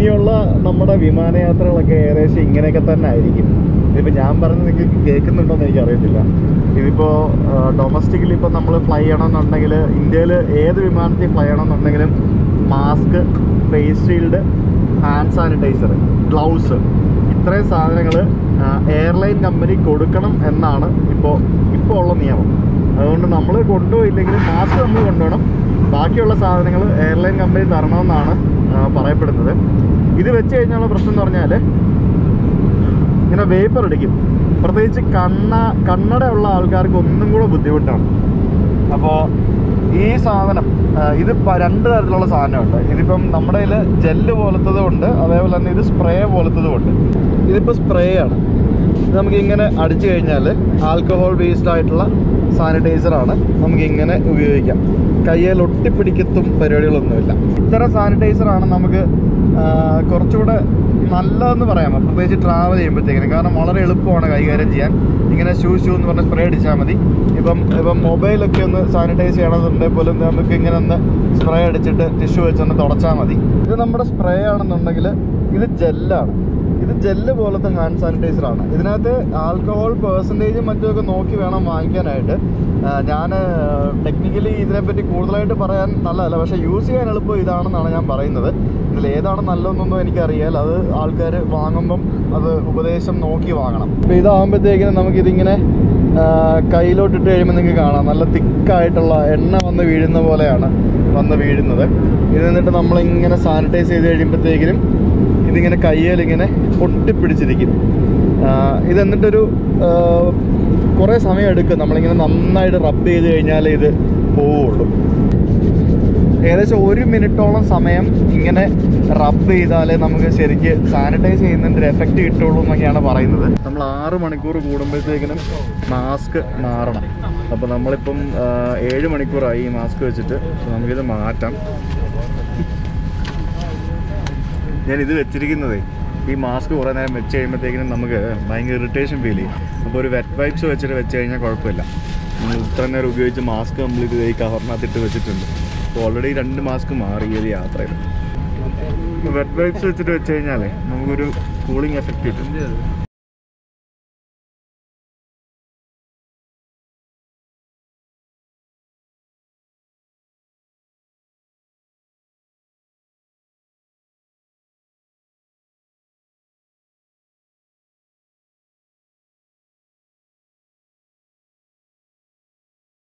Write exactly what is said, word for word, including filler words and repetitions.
ഇനിയുള്ള നമ്മുടെ വിമാനയാത്രകളൊക്കെ ഏകദേശം ഇങ്ങനെയൊക്കെ തന്നെ ആയിരിക്കും. ഇതിപ്പോൾ ഞാൻ പറഞ്ഞത് നിങ്ങൾക്ക് കേൾക്കുന്നുണ്ടോയെന്ന് എനിക്കറിയത്തില്ല. ഇതിപ്പോൾ ഡൊമസ്റ്റിക്കലി ഇപ്പോൾ നമ്മൾ ഫ്ലൈ ചെയ്യണമെന്നുണ്ടെങ്കിൽ, ഇന്ത്യയിൽ ഏത് വിമാനത്തിൽ ഫ്ലൈ ചെയ്യണമെന്നുണ്ടെങ്കിലും mask, face shield, hand sanitizer, gloves, ഇത്രയും സാധനങ്ങൾ എയർലൈൻ കമ്പനി കൊടുക്കണം എന്നാണ് ഇപ്പോൾ ഇപ്പോൾ ഉള്ള നിയമം. അതുകൊണ്ട് നമ്മൾ കൊണ്ടുപോയില്ലെങ്കിൽ മാസ്ക് നമ്മൾ കൊണ്ടുപോകണം, ബാക്കിയുള്ള സാധനങ്ങൾ എയർലൈൻ കമ്പനി തരണമെന്നാണ് പറയപ്പെടുന്നത്. ഇത് വെച്ച് കഴിഞ്ഞുള്ള പ്രശ്നം എന്ന് പറഞ്ഞാൽ ഇങ്ങനെ വേപ്പർ അടിക്കും. പ്രത്യേകിച്ച് കണ്ണ കണ്ണട ഉള്ള ആൾക്കാർക്ക് ഒന്നും കൂടെ ബുദ്ധിമുട്ടാണ്. അപ്പോൾ ഈ സാധനം ഇത് രണ്ട് തരത്തിലുള്ള സാധനമുണ്ട്. ഇതിപ്പം നമ്മുടെ കയ്യിൽ ജെല്ല് പോലത്തതും ഉണ്ട്, അതേപോലെ തന്നെ ഇത് സ്പ്രേ പോലത്തതും ഉണ്ട്. ഇതിപ്പോൾ സ്പ്രേ ആണ്. ഇത് നമുക്കിങ്ങനെ അടിച്ചു കഴിഞ്ഞാൽ ആൽക്കഹോൾ ബേസ്ഡ് ആയിട്ടുള്ള സാനിറ്റൈസറാണ്, നമുക്കിങ്ങനെ ഉപയോഗിക്കാം. കയ്യിൽ ഒട്ടിപ്പിടിക്കത്തും പരിപാടികളൊന്നുമില്ല. ഇത്തരം സാനിറ്റൈസറാണ് നമുക്ക് കുറച്ചുകൂടെ നല്ലതെന്ന് പറയാം, പ്രത്യേകിച്ച് ട്രാവൽ ചെയ്യുമ്പോഴത്തേക്കിനും. കാരണം വളരെ എളുപ്പമാണ് കൈകാര്യം ചെയ്യാൻ. ഇങ്ങനെ ഷൂ ഷൂ എന്ന് പറഞ്ഞ് സ്പ്രേ അടിച്ചാൽ മതി. ഇപ്പം ഇപ്പം മൊബൈലൊക്കെ ഒന്ന് സാനിറ്റൈസ് ചെയ്യണമെന്നുണ്ടെങ്കിൽ പോലും നമുക്ക് ഇങ്ങനെ ഒന്ന് സ്പ്രേ അടിച്ചിട്ട് ടിഷ്യൂ വെച്ചൊന്ന് തുടച്ചാൽ മതി. ഇത് നമ്മുടെ സ്പ്രേ ആണെന്നുണ്ടെങ്കിൽ ഇത് ജെല്ലാണ്. ഇത് ജെല്ല് പോലത്തെ ഹാൻഡ് സാനിറ്റൈസറാണ്. ഇതിനകത്ത് ആൽക്കഹോൾ പേഴ്സൻറ്റേജും മറ്റുമൊക്കെ നോക്കി വേണം വാങ്ങിക്കാനായിട്ട്. ഞാൻ ടെക്നിക്കലി ഇതിനെപ്പറ്റി കൂടുതലായിട്ട് പറയാൻ നല്ലതല്ല, പക്ഷേ യൂസ് ചെയ്യാൻ എളുപ്പം ഇതാണെന്നാണ് ഞാൻ പറയുന്നത്. ഇതിൽ ഏതാണ് നല്ലതെന്നൊന്നും എനിക്കറിയാൽ. അത് ആൾക്കാർ വാങ്ങുമ്പം അത് ഉപദേശം നോക്കി വാങ്ങണം. അപ്പോൾ ഇതാകുമ്പോഴത്തേക്കിനും നമുക്കിതിങ്ങനെ കയ്യിലോട്ടിട്ട് കഴിയുമ്പോൾ നിങ്ങൾക്ക് കാണാം, നല്ല തിക്കായിട്ടുള്ള എണ്ണ വന്ന് വീഴുന്ന പോലെയാണ് വന്ന് വീഴുന്നത്. ഇത് എന്നിട്ട് നമ്മളിങ്ങനെ സാനിറ്റൈസ് ചെയ്ത് കഴിയുമ്പോഴത്തേക്കിനും ഇതിങ്ങനെ കയ്യിലിങ്ങനെ പൊട്ടിപ്പിടിച്ചിരിക്കും. ഇതെന്നിട്ടൊരു കുറേ സമയം എടുക്കും. നമ്മളിങ്ങനെ നന്നായിട്ട് റബ്ബ് ചെയ്ത് കഴിഞ്ഞാൽ ഇത് പോവുള്ളൂ. ഏകദേശം ഒരു മിനിറ്റോളം സമയം ഇങ്ങനെ റബ്ബ് ചെയ്താലേ നമുക്ക് ശരിക്ക് സാനിറ്റൈസ് ചെയ്യുന്നതിൻ്റെ ഒരു എഫക്റ്റ് കിട്ടുള്ളൂ എന്നൊക്കെയാണ് പറയുന്നത്. നമ്മൾ ആറ് മണിക്കൂർ കൂടുമ്പോഴത്തേക്കിനും മാസ്ക് മാറണം. അപ്പോൾ നമ്മളിപ്പം ഏഴ് മണിക്കൂറായി ഈ മാസ്ക് വെച്ചിട്ട്. നമുക്കിത് മാറ്റാം. ഞാനിത് വെച്ചിരിക്കുന്നതേ, ഈ മാസ്ക് കുറേ നേരം വെച്ച് കഴിയുമ്പോഴത്തേക്കിനും നമുക്ക് ഭയങ്കര ഇറിറ്റേഷൻ ഫീൽ ചെയ്യും. അപ്പോൾ ഒരു വെറ്റ് വൈപ്സ് വെച്ചിട്ട് വെച്ച് കഴിഞ്ഞാൽ കുഴപ്പമില്ല. നമ്മൾ ഇത്ര നേരം ഉപയോഗിച്ച് മാസ്ക് കംപ്ലീറ്റ് ചെയ്ത് ഈ കവറിനകത്തിട്ട് വെച്ചിട്ടുണ്ട്. അപ്പോൾ ഓൾറെഡി രണ്ട് മാസ്ക് മാറി ഈ യാത്രയിൽ. വെറ്റ് വൈപ്സ് വെച്ചിട്ട് വെച്ച് കഴിഞ്ഞാലേ നമുക്കൊരു കൂളിംഗ് എഫക്റ്റ് കിട്ടും.